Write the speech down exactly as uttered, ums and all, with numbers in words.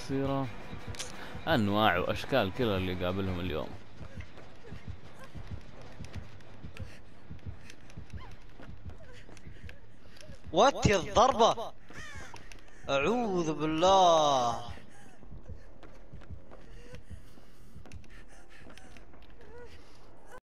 قصيرة، انواع واشكال كذا اللي قابلهم اليوم. وات يا الضربة، اعوذ بالله.